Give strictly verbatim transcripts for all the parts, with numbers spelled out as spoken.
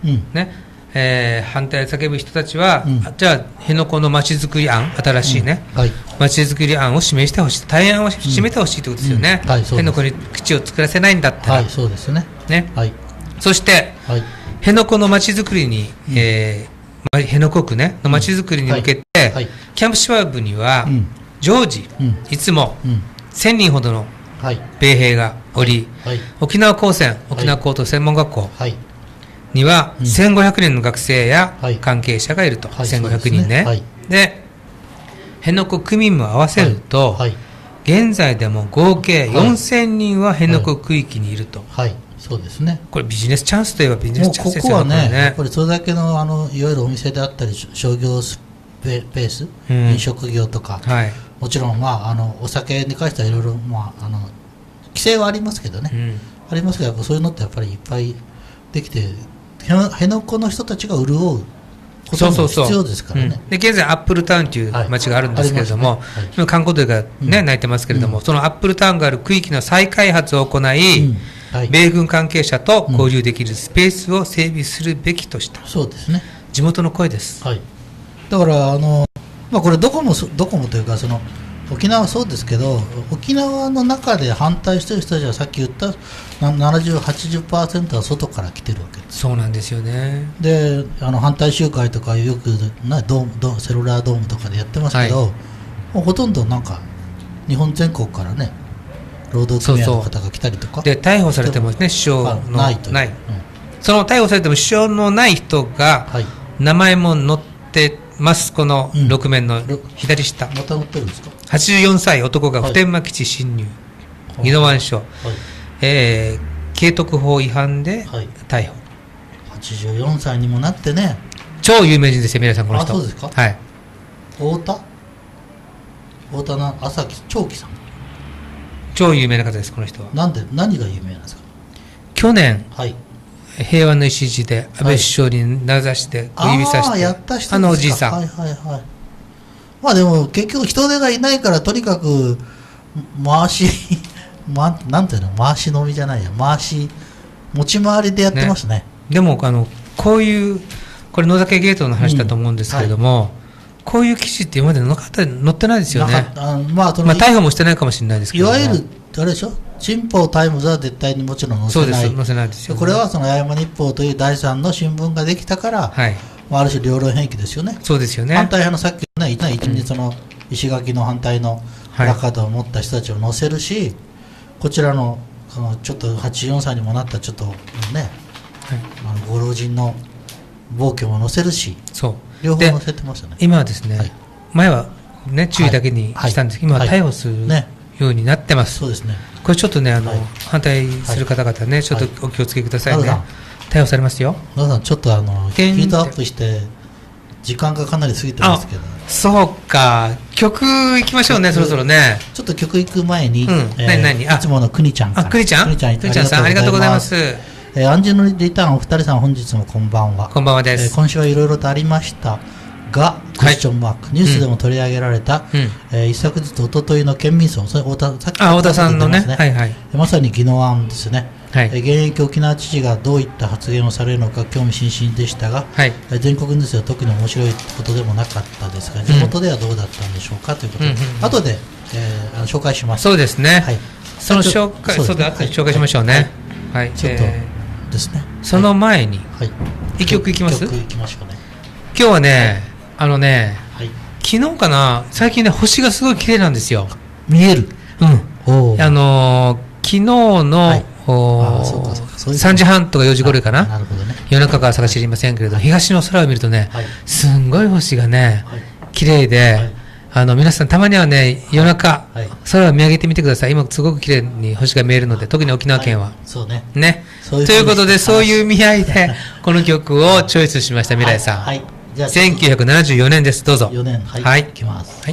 うんねえー、反対を叫ぶ人たちは、 うん、 じゃあ辺野古のまちづくり案、新しいね、 うんはい、 まちづくり案を示してほしい、対案を示してほしいということですよね、 うんはい、 辺野古に基地を作らせないんだったら、 はい、そうですね。 ねはい、 そして、はい、辺野古のまちづくりに、うんえー、辺野古区、ね、のまちづくりに向けて、うんはいはい、キャンプシワ部には、うん、常時、うん、いつも、うん、せんにんほどの米兵がおり、はいはい、沖縄高専、沖縄高等専門学校、はいにはせんごひゃくにんの学生や関係者がいると、はい、せんごひゃくにんね、はい、で辺野古区民も合わせると、はいはい、現在でも合計よんせんにんは辺野古区域にいると、 はいはい、そうですね。 これビジネスチャンスといえばビジネスチャンスですよね。 もうここはね、やっぱりそれだけの、あのいわゆるお店であったり商業スペース、うん、飲食業とか、はい、もちろん、まあ、あのお酒に関してはいろいろ、まあ、あの規制はありますけどね、うん、ありますけどそういうのってやっぱりいっぱいできて辺野古の人たちが潤うことも必要ですからね。 そうそうそう、うん、で現在アップルタウンという町があるんですけれども、はいね、観光地が、ねうん、泣いてますけれども、うん、そのアップルタウンがある区域の再開発を行い、うんはい、米軍関係者と交流できるスペースを整備するべきとした、うん、 そうですね、 地元の声です、はい、 だからあの、まあ、これどこもどこもというかその沖縄はそうですけど、沖縄の中で反対してる人たちはさっき言ったななじゅう、はちじゅっパーセント は外から来てるわけです。 そうなんですよね。 で、あの反対集会とかよくなドームドセルラードームとかでやってますけど、はい、もうほとんどなんか日本全国からね労働組合の方が来たりとか、 そうそうで逮捕されてもね、首相のないとない、うん、その逮捕されても首相のない人が、はい、名前も載ってます。このろく面の左下、うん、 また載ってるんですか。 はちじゅうよんさい男が普天間基地侵入、宜野湾署、はいえー、慶徳法違反で逮捕、 はちじゅうよんさいにもなってね、 超有名人ですよ皆さん。この人。 あ、そうですか。 はい、 太田太田の朝木長樹さん、 超有名な方ですこの人は。 なんで何が有名なんですか。 去年、 はい、 平和の礎で安倍首相に名指して小指さして、 はい、あ, やった人ですか。 あのおじいさん、 はいはいはい。まあでも結局人手がいないからとにかく回しま、なんていうの、回し飲みじゃないや、回し持ち回りでやってます ね, ねでもあのこういうこれ野崎ゲートの話だと思うんですけれども、うんはい、こういう記事って今まで載ってないですよね。 あまあ、 まあ逮捕もしてないかもしれないですけど、 いわゆるあれでしょ、新報タイムズは絶対にもちろん載せない。 そうです、載せないですよ、ね、 これはその八重山日報という第三の新聞ができたから、はい、ある種両論兵器ですよね。 そうですよね。 反対派のさっきのね、一日その石垣の反対のプラカードを持った人たちを載せるし、はい、こちら の, そのちょっとはちじゅうよんさいにもなったちょっとね、はい、あのご老人の暴挙も載せるし、そう両方載せてましたね。 今はですね、はい、前は、ね、注意だけにしたんですけど、はい、今は逮捕する、はい、ようになってます、 そうですね。 これちょっとね、あの、はい、反対する方々ね、はい、ちょっとお気をつけくださいね、はい、逮捕されますよ。 野田さんちょっとあのヒートアップして時間がかなり過ぎてますけど、ね、 そうか、曲いきましょうね、そろそろね。 ちょっと曲いく前に、うんえー、何何あいつものくにちゃんから。 あ、くにちゃん、くにちゃん、くにちゃんさんありがとうございます。 えー、アンジェのリターンお二人さん本日もこんばんは。 こんばんはです、 えー、今週はいろいろとありましたが、クエスチョンマーク、はい、ニュースでも取り上げられた、うんえー、一昨日と一昨日の県民葬、それ太田さっきあ太田さんのね、はいはい、 まさに宜野湾ですね、はい、えー、現役沖縄知事がどういった発言をされるのか興味津々でしたが、はい、えー、全国ニュースでは特に面白いことでもなかったですが、地元ではどうだったんでしょうかということで、うんうんうん、後で、えー、あの紹介します。 そうですね、はい、その紹介、そうで、後で紹介しましょうね、はいはい、 ちょっと、えー、ですね、 その前に、はい、一曲いきます。 一曲いきましょうね。 今日はね、あのね、はい、昨日かな、最近ね、星がすごい綺麗なんですよ。 見える。 うん。あのー、昨日の、はい、おさんじはんとかよじ頃かな、なるほどね、夜中から探し知りませんけれども、はい、東の空を見るとね、はい、すんごい星がね、はい、綺麗で、はい、あの皆さんたまにはね、夜中、はい、空を見上げてみてください。今すごく綺麗に星が見えるので、特に沖縄県は、はい、 そうね、 ね、そういうということで、そういう意味合いでこの曲をチョイスしました。未来さん、はいはい、じゃあせんきゅうひゃくななじゅうよねんです。どうぞ。 よねん、はい、はい、いきます。はい。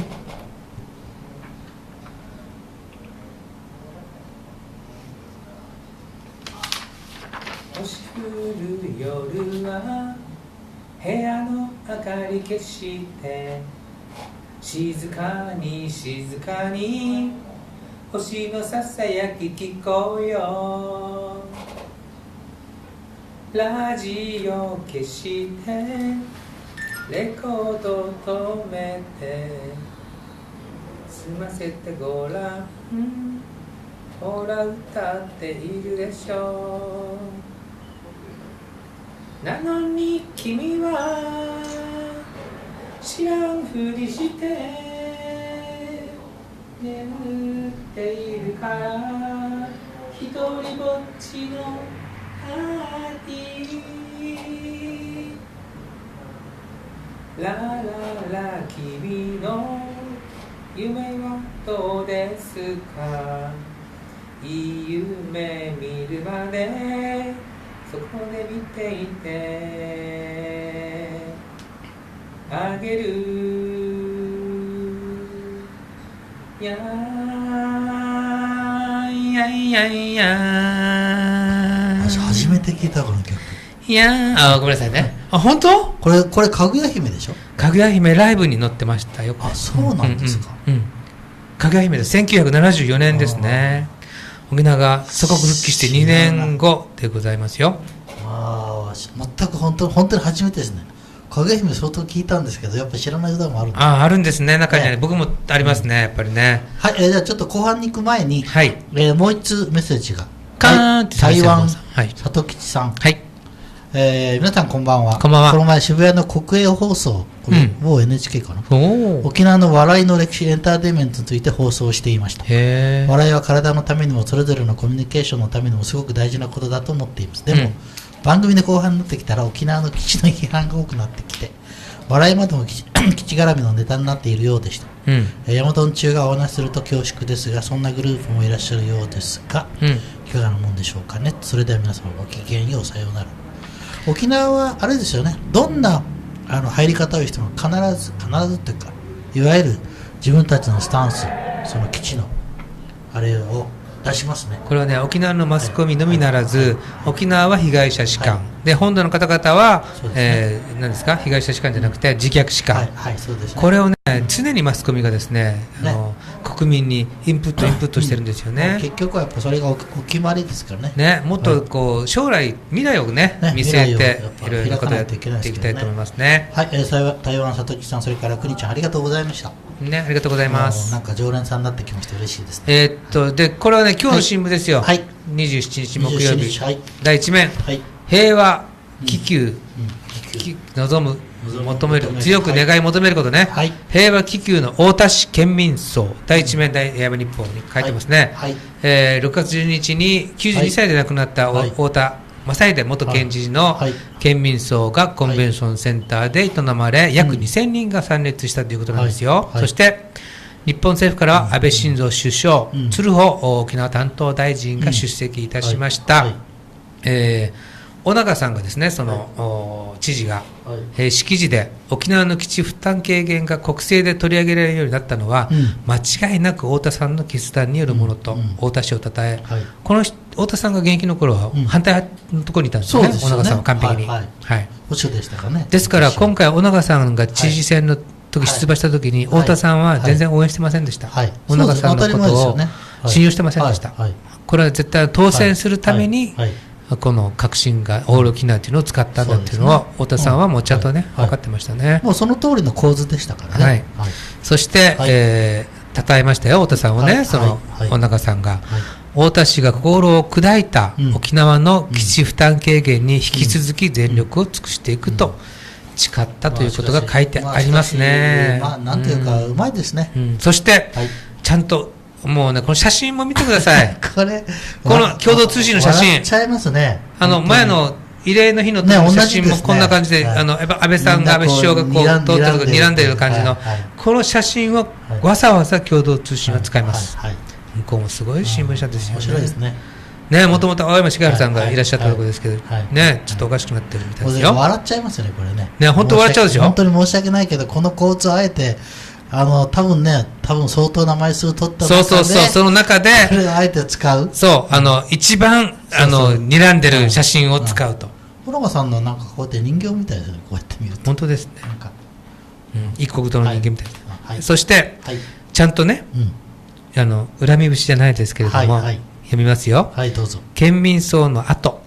星降る夜は部屋の明かり消して静かに静かに星のささやき聞こうよ。 ラジオ消してレコード止めて済ませてごらん、ほら歌っているでしょう。なのに君は知らんふりして眠っているから一人ぼっちのパーティー。ラララ君の夢はどうですか。いい夢見るまでそこで見ていてあげる。いやいやいやいや初めて聞いたこの曲。 いやー、あ、ごめんなさいね。あ、本当？ これ、これ、かぐや姫でしょ？ かぐや姫ライブに載ってましたよ。 あ、そうなんですか。 うんうんうん、かぐや姫でせんきゅうひゃくななじゅうよねんですね。沖縄が祖国復帰してにねんごでございますよ。 ああ、全く本当に、本当に初めてですね。かぐや姫相当聞いたんですけど、やっぱ知らない歌もあるんです。 ああ、あるんですね。中には、ね、僕もありますね、うん、やっぱりね。 はい、えー、じゃあちょっと後半に行く前に、はい、えー、もう一通メッセージが。 カーンって台湾、 はい、 里吉さん。 はい。 えー、皆さんこんばんは。 こんばんは。 この前渋谷の国営放送、これ、うん、某 エヌエイチケー かな。沖縄の笑いの歴史エンターテインメントについて放送していました。 へー。 笑いは体のためにもそれぞれのコミュニケーションのためにもすごく大事なことだと思っています。でも、うん、番組の後半になってきたら沖縄の基地の批判が多くなってきて、笑いまでも基地基地絡みのネタになっているようでした。うん、ヤマトン中がお話しすると恐縮ですが、そんなグループもいらっしゃるようですが、うん、いかがなもんでしょうかね。それでは皆様ごきげんよう、さようなら。沖縄はあれですよね、どんなあの入り方をしても必ず必ずというか、いわゆる自分たちのスタンス、その基地のあれを出しますね。 これはね、沖縄のマスコミのみならず、はいはい、沖縄は被害者士官、はい、で本土の方々は、ねえー、何ですか、被害者士官じゃなくて自虐士官、はいはい、そうですね、これをね、常にマスコミがですね、あのね、国民にインプットインプットしてるんですよね。 うん、結局はやっぱそれがお決まりですからね。 ね、もっとこう、はい、将来未来をね、ね見据えていろいろなことをやっていきたいと思いますね。 はい、えー、台湾里吉さん、それからくにちゃん、ありがとうございました。 ね、ありがとうございます。 なんか常連さんになってきまして嬉しいですね。 えー、っとでこれはね、今日の新聞ですよ。 はい、 にじゅうしちにち木曜日、 はい、 第一面、はい、平和気球、うん、望む求める強く願い求めることね、はい、平和気球の太田市県民葬、第一面大平和日報に書いてますね。はいはい、えー、ろくがつじゅうににちにきゅうじゅうにさいで亡くなった、はい、太田正秀元県知事の県民葬がコンベンションセンターで営まれ、約にせんにんが参列したということなんですよ。はいはい、そして日本政府からは安倍晋三首相、うん、鶴保沖縄担当大臣が出席いたしました。うん、はいはい、えー尾長さんがですね、その、はい、知事が、はい、えー、式辞で沖縄の基地負担軽減が国政で取り上げられるようになったのは、うん、間違いなく太田さんの決断によるものと、うんうん、太田氏をたたえ、はい、この太田さんが現役の頃は反対のところにいたんですよね、尾長さんは完璧に。はいはい、 保守でしたかね。 ですから今回尾長さんが知事選の時出馬した時に、太田さんは全然応援してませんでした。はいはい、尾長さんのことを信用してませんでした。これは絶対当選するために、はいはいはい、この革新がオール沖縄というのを使ったんだというのは、太田さんはもうちゃんとね、分かってましたね。 もうその通りの構図でしたからね。 はい、そして、えー、称えましたよ、太田さんをね、その尾長さんが。太田氏が心を砕いた沖縄の基地負担軽減に引き続き全力を尽くしていくと誓ったということが書いてありますね。 まあ、なんていうか、うまいですね。 そして、ちゃんと、もうね、この写真も見てください。 これ、 この共同通信の写真。 笑っちゃいますね。 あの、前の慰霊の日の時の写真もこんな感じで、あの、安倍さんが安倍首相がこう、通ったとこ睨んでいる感じの、この写真をわざわざ共同通信は使います。向こうもすごい新聞社ですよね。面白いですね。ね、もともと青山茂春さんがいらっしゃったところですけど、ね、ちょっとおかしくなってるみたいですよ。 笑っちゃいますよね、これね。 ね、本当笑っちゃうでしょ。 本当に申し訳ないけど、この構図をあえて、あの、多分ね、多分相当な枚数取った中で、 そうそうそう、その中で、 それをあえて使う。 そう、あの、一番、あの、睨んでる写真を使うと。 小野さんのなんかこうやって人形みたいですね、こうやって見ると。 本当ですね。なんか、うん、一国道の人間みたいです。はい、そして、はい、ちゃんとね、うん、あの、恨み節じゃないですけれども、はいはい、読みますよ。 はい、どうぞ。 県民葬の後、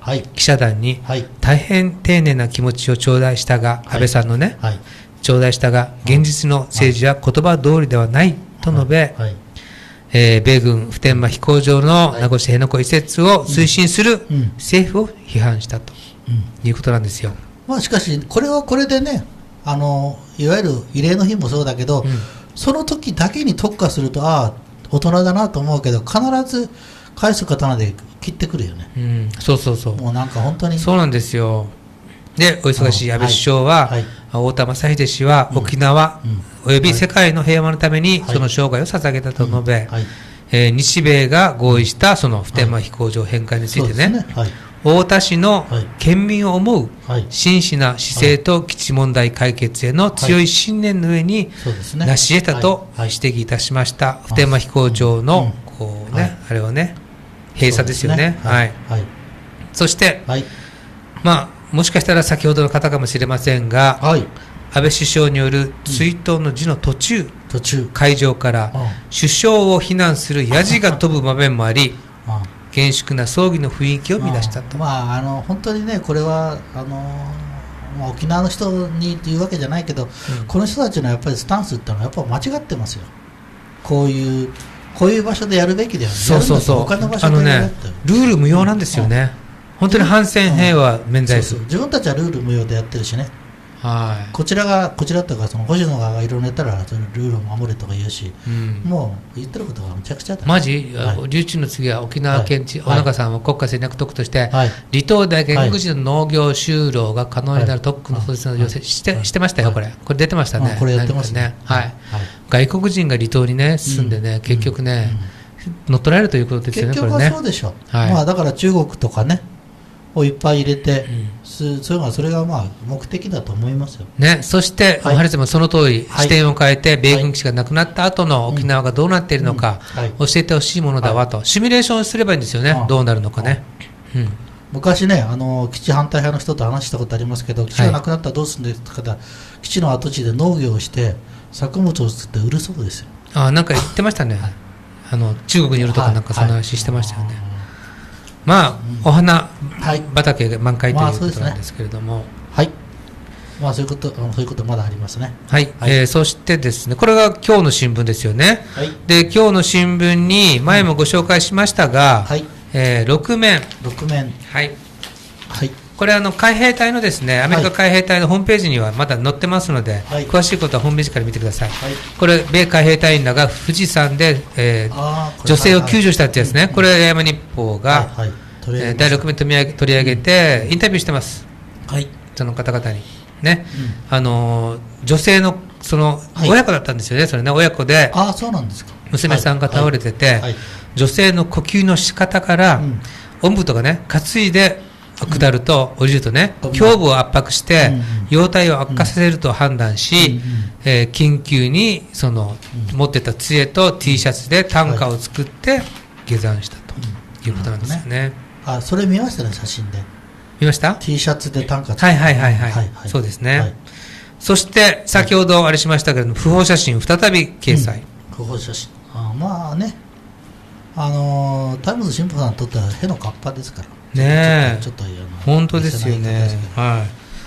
はい、 記者団に、はい、大変丁寧な気持ちを頂戴したが、はい、安倍さんのね、はい、頂戴したが現実の政治は言葉通りではないと述べ、はいはい、えー、米軍普天間飛行場の名護市辺野古移設を推進する政府を批判したということなんですよ。 まあ、しかしこれはこれでね、あのいわゆる慰霊の日もそうだけど、うん、その時だけに特化すると、ああ大人だなと思うけど、必ず返す刀で切ってくるよね、 うん、そうそうそう、 もうなんか本当にそうなんですよ。で、お忙しい安倍首相は、はいはい、太田正秀氏は沖縄、うんうん、および世界の平和のためにその生涯を捧げたと述べ、はいはい、えー、日米が合意したその普天間飛行場返還についてね、はいはい、太田市の県民を思う真摯な姿勢と基地問題解決への強い信念の上に成し得たと指摘いたしました。普天間飛行場のこうね、あれはね、閉鎖ですよね。はい。そして、まあもしかしたら先ほどの方かもしれませんが、安倍首相による追悼の辞の途中、途中会場から首相を非難するヤジが飛ぶ場面もあり、厳粛な葬儀の雰囲気を乱したと。 まあ、あの本当にね、これはあの、まあ、沖縄の人にというわけじゃないけど、うん、この人たちのやっぱりスタンスってのはやっぱ間違ってますよ。こういうこういう場所でやるべきだよね。 そうそうそう、他の場所でやるって、あのね、ルール無用なんですよね、うんうん、本当に反戦平和免罪符、 自分たちはルール無用でやってるしね、 はい、 こちらがこちらとかその星野側がいろいろやったらそのルールを守れとか言うし、うん、もう言ってることがむちゃくちゃだ。 マジ、はい、留置の次は沖縄県知事、はい、小中さんは国家戦略特区として、はい、離島で外国人の農業就労が可能になる特区の創設の要請して、はい、してましたよ、これこれ出てましたね、 これやってますね、 はいはい、外国人が離島にね住んでね、うん、結局ね、うん、乗っ取られるということですよね。 結局はそうでしょ、はい、まあ、だから中国とかねをいっぱい入れて、うん、それがそれがまあ目的だと思いますよ、 ね、そして、はい、ハリスもその通り、はい、視点を変えて米軍基地がなくなった後の沖縄がどうなっているのか、うんうん、教えてほしいものだわと、はい、シミュレーションすればいいんですよね、どうなるのかね、うん、 昔ね、あの基地反対派の人と話したことありますけど、基地がなくなったらどうするんですか、はい、基地の跡地で農業をして作物を作って売るそうですよ。 あ、なんか言ってましたね、はい、あの中国によるとかなんかそんな話してましたよね、はいはい、まあ、うん、お花畑が満開ということなんですけれども、まあ、 はい、まあ、そういうこと、そういうことまだありますね。 はい、はい、えー、そしてですね、これが今日の新聞ですよね。はい、で、今日の新聞に前もご紹介しましたが、はい、えー、ろくめん、 ろくめん、 はい、はい、これあの海兵隊のですね、アメリカ海兵隊のホームページにはまだ載ってますので、はい、詳しいことはホームページから見てください。はい、これ米海兵隊員らが富士山で、えー、女性を救助したってやつね。これ八重山日報が、はいはい、えー、だいろくめん取り上げ、取り上げてインタビューしてます、はい、その方々にね、うん、あの女性のその親子だったんですよね、はい、それね、親子で、 あ、そうなんですか、 娘さんが倒れてて、はいはい、女性の呼吸の仕方から、うん、おんぶとかね、担いで下ると、うん、降りるとね、胸部を圧迫して、うんうん、容体を悪化させると判断し、うんうん、えー、緊急にその、うん、持ってた杖と T シャツで担架を作って下山したということなんですよね。うん、 あ、それ見ましたね、写真で。 見ました T シャツで担架作って、 はいはいはいはい、はいはい、そうですね、はい、そして先ほどあれしましたけれども、不法写真再び掲載、 うん、不法写真、あ、まあね、あのー、タイムズ新聞さんにとってはへのカッパですからね、ちょっと本当ですよね、はい、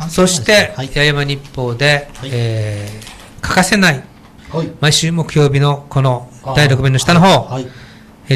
そして、はい、八重山日報で、はい、えー、欠かせない、はい、毎週木曜日のこのだいろくめんの下の方、はいはい、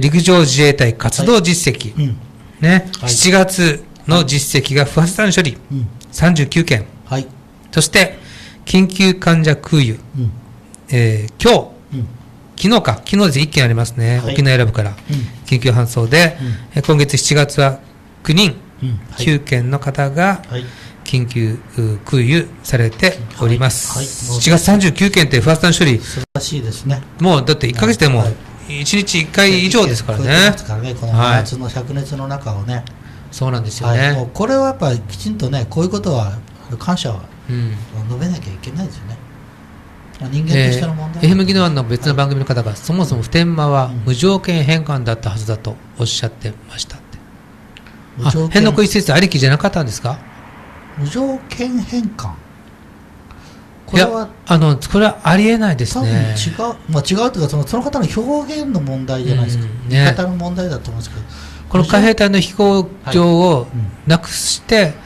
陸上自衛隊活動実績、はい、うん、ね、はい、しちがつの実績が不発弾処理、うん、さんじゅうきゅうけん、はい、そして緊急患者空輸、うん、えー、今日、うん、昨日か昨日ですいっけんありますね、はい、沖縄選ぶから、うん、緊急搬送で、うん、今月しちがつはきゅうにん、うん、はい、きゅうけんの方が緊急空輸されております、はいはい、しちがつさんじゅうきゅうけんって不発弾処理、 素晴らしいですね。 もうだっていっかげつでもいちにちいっかい以上ですからね、 この夏の灼熱の中をね、はい、 そうなんですよね、はい、もうこれはやっぱりきちんとね、こういうことは感謝は述べなきゃいけないですよね、うん、人間としての問題、 えー、エフエム ギノワンの別の番組の方が、はい、そもそも普天間は無条件返還だったはずだとおっしゃってましたって、うん、あ、辺野古移設ありきじゃなかったんですか。 無条件返還、これはあのこれはありえないですね。 多分違う、まあ、違うというかその、その方の表現の問題じゃないですか、うんね、言い方の問題だと思うんですけど、 この海兵隊の飛行場をなくして、はいうん、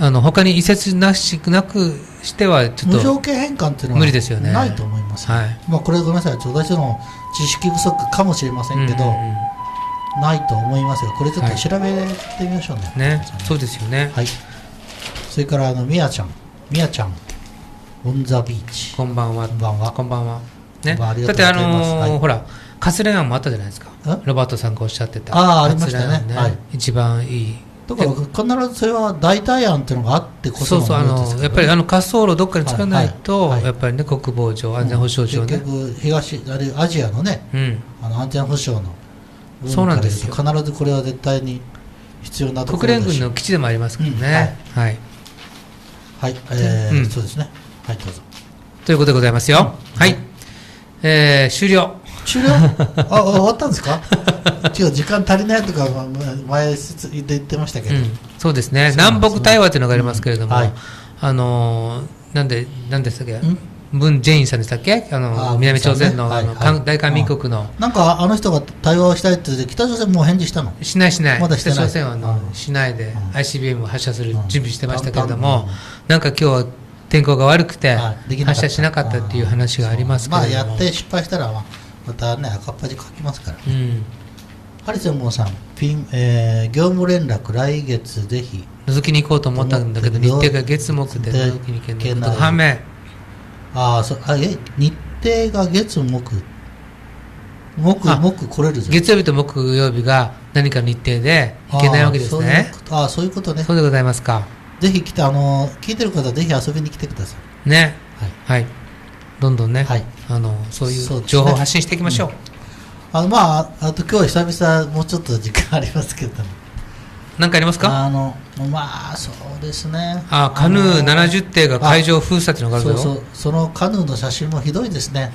あの他に移設なしなくしてはちょっと無条件返還っていうのは無理ですよね。 ないと思います、 はいまあ、これごめんなさい私の知識不足かもしれませんけど、うんうんうんないと思いますがこれちょっと調べてみましょうね。 はい、ねそうですよね。 はい。それからあのみやちゃん、みやちゃん、オンザビーチ。 こんばんは。 こんばんは。 こんばんは。ね。 だってあのーはい、ほらカツレアンもあったじゃないですか。ロバートさんがおっしゃってた。 ああありましたね。ねはい。 一番いい。 だから必ずそれは代替案っていうのがあってこそのそうそうあのやっぱりあの滑走路どっかに作らないと、はいはい、やっぱりね国防上安全保障上ね。 結局東あれアジアのね、うん、あの安全保障のそうなんですよ。 必ずこれは絶対に必要なところだし国連軍の基地でもありますからね、 うん、はいはい、はいえーうん、そうですねはいどうぞということでございますよ、うん、はい、えー、終了終了あ終わったんですか違う時間足りないとか前で言ってましたけど、うん、 そうですね南北対話というのがありますけれども、うんはい、あのー、なんでなんでしたっけ、うんムン・ジェインさんでしたっけあのあ南朝鮮の、ね、あの、はいはい、大韓民国のなんかあの人が対話をしたいって言って北朝鮮もう返事したのしないしないまだしてない北朝鮮はあのしないで アイシービーエム を発射する準備してましたけれどもなんか今日は天候が悪くて発射しなかったっていう話がありますけれどもまあやって失敗したらまたね赤っ端書きますから、ねうん、ハリセンボンさんピン、えー、業務連絡来月ぜひ覗きに行こうと思ったんだけど日程が月木で覗きに行けない反面ああそあえ日程が月木木木来れるじゃん月曜日と木曜日が何か日程で行けないわけですねああそういうことねそうでございますかぜひ来てあの聞いてる方ぜひ遊びに来てくださいねはい、はい、どんどんね、はい、あのそういう情報を発信していきましょう、うん、 あのまああと今日は久々もうちょっと時間ありますけど何かありますかあのまあそうですねあカヌーななじゅっていが海上封鎖っていうのがあるぞそうそうそのカヌーの写真もひどいですね、うん、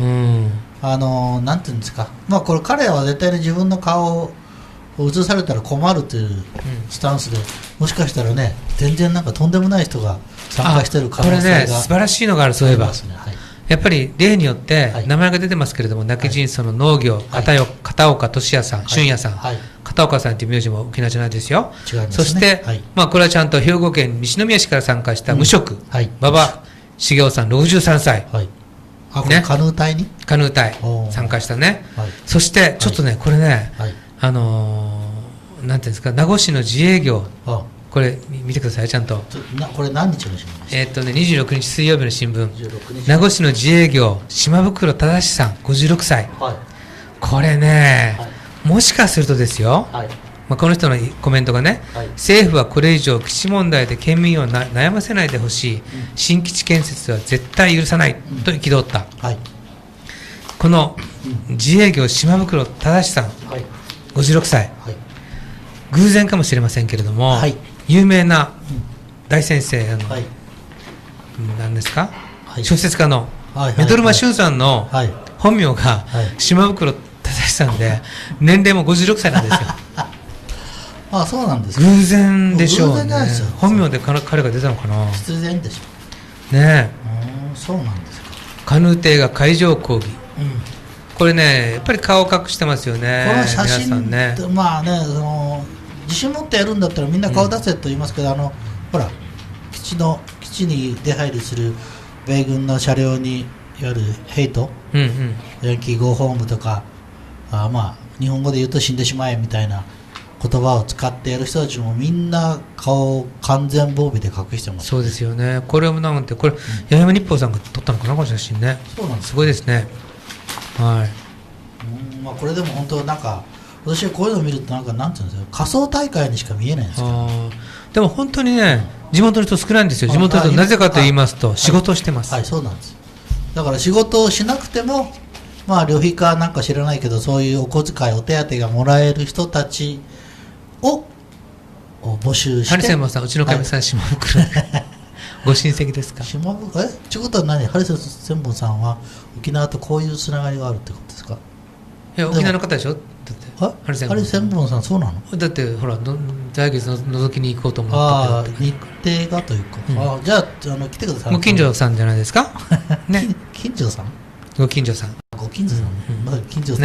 あのなんていうんですかまあこれ彼らは絶対に自分の顔を映されたら困るというスタンスで、うん、もしかしたらね全然なんかとんでもない人が参加している可能性がこれね素晴らしいのがあるそういえば、ねはい、やっぱり例によって名前が出てますけれども、はい、亡き人その農業、はい、片, よ片岡俊也さん、はい、俊也さん、はい、片岡さんという名字も沖縄じゃないですよ。 違いますね。 そして、はい、まあこれはちゃんと兵庫県西宮市から参加した無職、うんはい、馬場茂雄さんろくじゅうさんさい、はい、 あこれカヌー隊にカヌー隊参加したね、はい、そしてちょっとね、はい、これね、はい、あのー、なんていうんですか名護市の自営業これ見てくださいちゃんとなこれ何日の新聞ですか。 えー、っとねにじゅうろくにち水曜日の新聞名護市の自営業島袋忠さんごじゅうろくさい、はい、これね、はい、もしかするとですよ、はいまあ、この人のコメントがね、はい、政府はこれ以上基地問題で県民をな悩ませないでほしい、うん、新基地建設は絶対許さない、うん、と憤った、はい、この、うん、自営業島袋忠さん、はい、ごじゅうろくさい、はい、偶然かもしれませんけれども、はい、有名な大先生あの、はい、何ですか、はい、小説家の目取間俊さんの本名が島袋忠さんで年齢もごじゅうろくさいなんですよあそうなんですか。 偶然でしょうね。本名で彼が出たのかな。 必然でしょねえ。そうなんですか。 カヌー艇が海上講義、うん、これねやっぱり顔を隠してますよね。 この写真皆さんねまあねその自信持ってやるんだったらみんな顔出せと言いますけど、うん、あのほら基地の基地に出入りする米軍の車両にいわゆるヘイト、うんうん、ヤンキーゴーホームとかあまあ日本語で言うと死んでしまえみたいな言葉を使ってやる人たちもみんな顔を完全防備で隠してます、ね、 そうですよね。これもなんてこれ、うん、八重山日報さんが撮ったのかなこの写真ね。 そうなんです、 すごいですね。はいうん、まあ、これでも本当なんか私はこういうのを見るとなんかなんていうんですか仮想大会にしか見えないんですけどでも本当にね地元の人少ないんですよ。地元の人なぜかと言いますと仕事をしてます、 はい、はい、そうなんです。だから仕事をしなくてもまあ旅費かなんか知らないけどそういうお小遣いお手当がもらえる人たちを募集して。 ハリセンボンさんうちのかみさん、はい、島袋ご親戚ですか。 島袋えってことは何ハリセンボンさんは沖縄とこういうつながりがあるってことですか。 いや沖縄の方でしょ。だってハリセンボンさんそうなの。 だってほら来月の覗きに行こうと思ったけど日程がというか、うん、あじゃあ、あの来てください。 ご近所さんじゃないですか、ね、 近所さんご近所さんご近所さん、うん、まだ近所さんを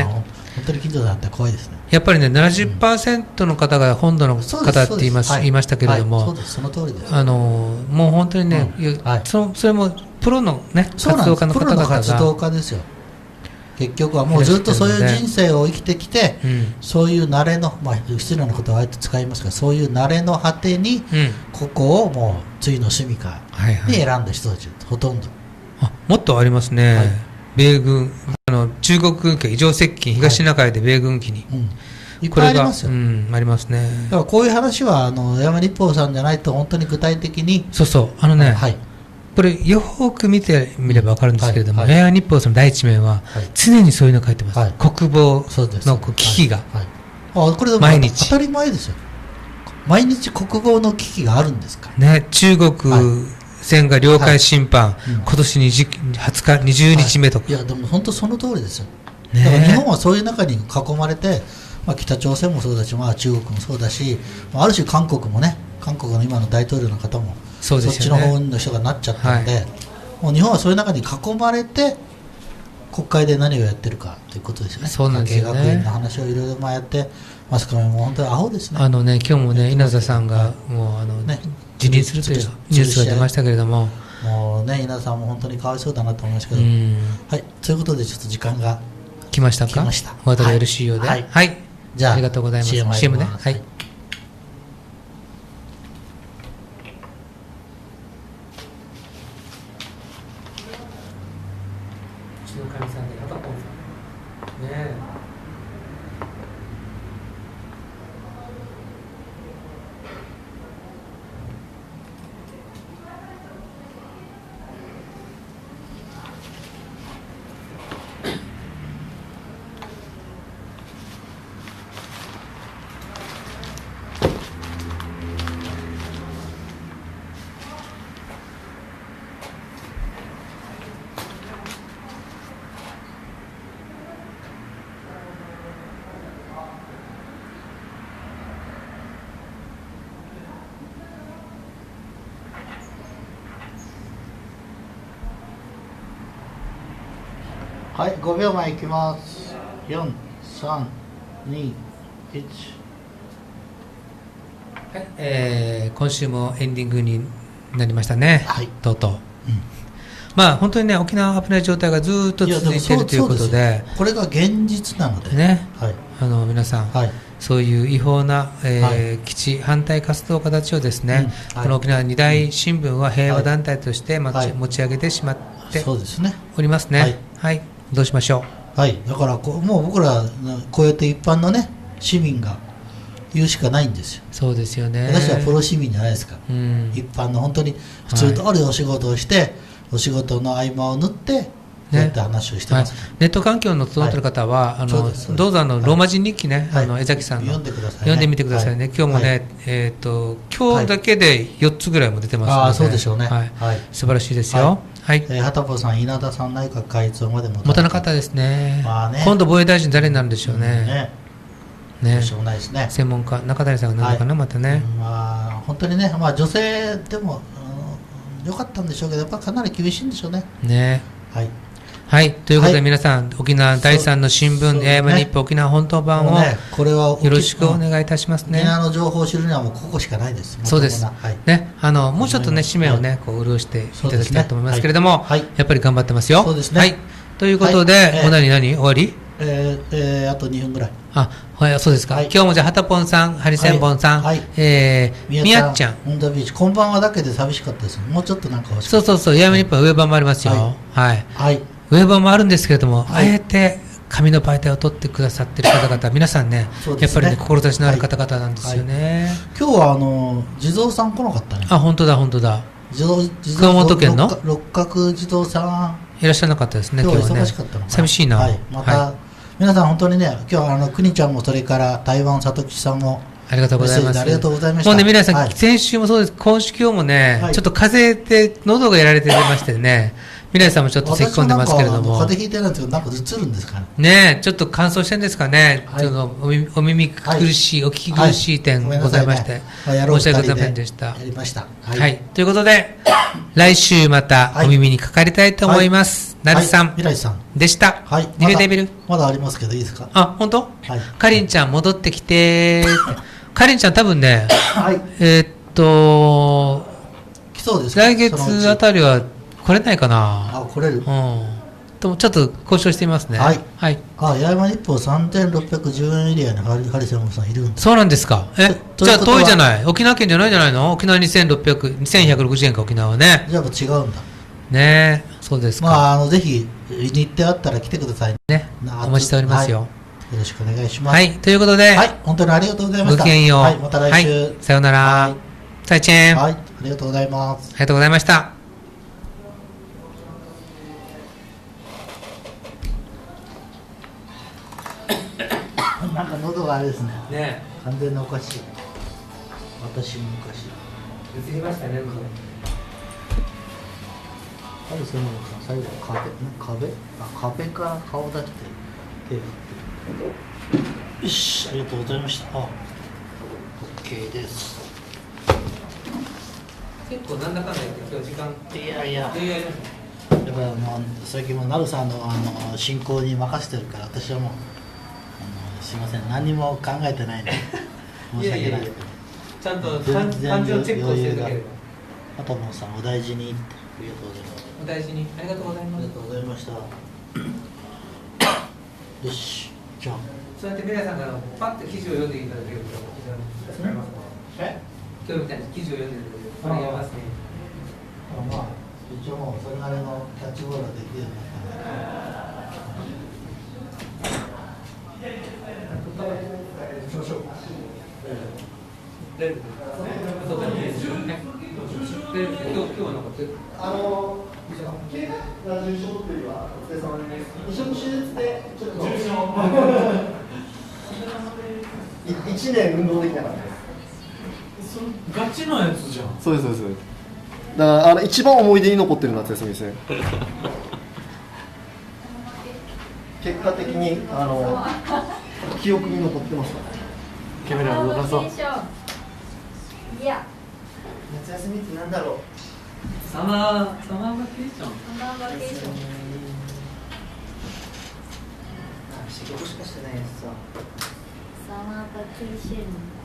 本当に近所だって怖いですね。 やっぱりね ななじゅっパーセント の方が本土の方って言いまはい、 言いましたけれども、 はい、そうです、その通りです。 あのもう本当にね、うんはい、そ, それもプロの、ね、活動家の方々が、プロの活動家ですよ。結局はもうずっとそういう人生を生きてきて、うん、そういう慣れの、まあ、失礼なことはあえて使いますが、そういう慣れの果てに、うん、ここをもう次の住みかに選んだ人たち、はいはい、ほとんど。 あ、もっとありますね、はい、米軍あの中国軍機異常接近、東シナ海で米軍機に、はいうん、 いっぱいありますよ。 うん、ありますね。 だからこういう話はあの山日報さんじゃないと本当に具体的に、 そうそうあのね、はい、これよく見てみれば分かるんですけれども、はいはい、日報さんの第一面は常にそういうの書いてます、はい、国防の危機が、はいはい、あこれ毎日当たり前ですよ。毎日国防の危機があるんですか、 ね、中国船が領海侵犯、はいうん、今年にじゅうにちにじゅうにちめとか、 はい、いやでも本当その通りですよ、ね、だから日本はそういう中に囲まれて、まあ、北朝鮮もそうだし、まあ、中国もそうだし、ある種韓国もね、韓国の今の大統領の方もそうですよね、 そっちの方の人がなっちゃったので、はい、もう日本はそういう中に囲まれて国会で何をやってるかということですよね。 そうなんですよね。 学園の話をいろいろやってマスコミも本当にアホですね。 あのね今日もね稲田さんがもうあの、ね、辞任するというニュースが出ましたけれども、 もうね稲田さんも本当にかわいそうだなと思いますけど、はいということでちょっと時間が来ましたか。 来ました。 お後がよろしいようで、はい、はい、じゃあありがとうございます。 シーエム, シーエムね、はい。 はい、ごびょうまえいきます。よん、さん、に、いち。 はい、えー、今週もエンディングになりましたね。はい、とうとう。うん、まあ本当にね沖縄は危ない状態がずっと続いているということで、 これが現実なのでね。はい、あの皆さん、はい、そういう違法な、えーはい、基地反対活動家たちをですね、うんはい、この沖縄二大新聞は平和団体として、はい、持ち上げてしまっておりますね。はい。はい、どうしましょう。はい、だからこもう僕らこうやって一般のね市民が言うしかないんですよ。 そうですよね。 私はプロ市民じゃないですか、うん、一般の本当に普通通りお仕事をして、はい、お仕事の合間を縫ってこうやって話をしてます、ねはい、 ネット環境の整っている方は、はい、あのどうぞあのローマ字日記ね、はい、あの江崎さんの読んでください、ね、 読んでみてくださいね、はい、今日もね、はい、えー、と今日だけでよっつぐらいも出てますので、 あそうでしょうね、 はいはい、素晴らしいですよ。はいはいえー、畑保さん、稲田さん内閣改造まで持たなかったです ね,、まあ、ね今度防衛大臣誰になるんでしょう ね,、うん、ね, ねしょうがないですね。 専門家中谷さんがなるのかな、はい、またね、 うんまあ、本当にね、まあ、女性でも、うん、よかったんでしょうけどやっぱかなり厳しいんでしょうね。 ねはいはい、ということで皆さん、はい、沖縄だいさんの新聞、八重山日報沖縄本当版を、ね、これはよろしくお願いいたしますね。 沖縄の情報を知るにはもうここしかないです。 そうです、はいね、あのもうちょっとね紙面をね、はい、こう潤していただきたいと思いますけれども、はい、やっぱり頑張ってますよ。 そうですね、 はい、ということで、はいえー、おなに何終わり、 えーえー、あとにふんぐらい。 あ、はい、そうですか、はい、今日もじゃあはたぽんさん、ハリセンボンさん、はいはいえー、みやっちゃんオンダビーチこんばんはだけで寂しかったです。もうちょっとなんか欲しかった。 そうそうそう、八重山日報上版もありますよ。はい、はいはいウェブ版もあるんですけれども、はい、あえて紙の媒体を取ってくださっている方々、皆さん ね, ねやっぱり、ね、志のある方々なんですよね。はいはい、 今日はあの地蔵さん来なかったね。 あ、本当だ本当だ。 地蔵地蔵熊本県の六角地蔵さんいらっしゃらなかったですね。今日は忙しかったのかな。 寂しいな。はい、 また、はい、皆さん本当にね今日はあの国ちゃんもそれから台湾里吉さんもありがとうございます。 ありがとうございました。 もうね皆さん、はい、 先週もそうです。今週今日もね、はい、ちょっと風邪で喉がやられてましてね。 未来さんもちょっと咳き込んでますけれども。 風邪ひいてるんですけど、なんか映るんですかね。 ねえ、ちょっと乾燥してるんですかね。はい、ちょっとお耳お耳苦しい、はい、お聞き苦しい点ございまして、はいね、申し訳ございませんでした。 やりました。はい。 はい、ということで、来週またお耳にかかりたいと思います。はい、なるさん、 未来さんでした。 はい。 デビルデビル。 まだありますけど、いいですか。 あ、本当？はい。かりんちゃん戻ってきてかりんちゃん多分ね、はい、えー、っと、 来そうですか。来月あたりは来れないかな。 あ、来れる。うん。 とちょっと交渉してみますね。はい。はい。 あ、八重山日報さんぜんろっぴゃくじゅうえんエリアにハリハリセンさんいるんです。 そうなんですか。え、じゃあ遠いじゃない。沖縄県じゃないじゃないの。沖縄にせんろっぴゃく、にせんひゃくろくじゅうえんか沖縄はね。 じゃあ違うんだ。 ねえ、そうですか。 まああのぜひ日程あったら来てくださいね。お待ちしておりますよ。はい、 よろしくお願いします。 はい、ということで、 はい、本当にありがとうございました。 ごきげんよう。 はい、また来週。 はい、さようなら。はい、再见。 はい、ありがとうございます。 ありがとうございました。 なんか喉があれですね。 ね、 完全におかしい。私もおかしい。 移りましたね、喉。 ハリセンさん最後壁壁あ壁から顔出して手を振ってる。よし、ありがとうございました。あ、OK です。 結構なんだかんだ言って今日時間いやいや。やっぱりもう最近もなるさんのあの進行に任せてるから私はもう。すみません、何も考えてないんで申し訳ないですけど、 ちゃんと感情チェックをしていただければ。 あともさんお大事にって。ありがとうございます。 お大事に。ありがとうございます。 ありがとうございました。よし、じゃあそうやって未来さんからパッと記事を読んでいただけると非常に助かります。え？今日みたいに記事を読んでいただけるとありますね。 まあ一応もうそれなりのキャッチボールができるようになったので。しましょう。あの怪我が重症というはお疲れ様です。移植手術でちょっと重症。一年運動できなかったです。 それガチのやつじゃん。 そうですそうです。だからあの一番思い出に残ってる夏休みですね。結果的にあの記憶に残ってますから。 カメラを動かそう。 いや。 夏休みってなんだろう。 サマーサマーバケーション。 サマーバケーション。 仕事しかしてないやつさ。 サマーバケーション。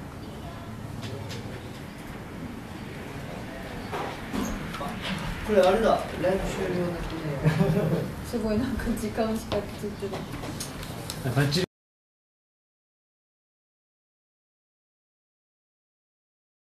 これあれだ。ライブ終了だけで。 すごいなんか時間しかついてる。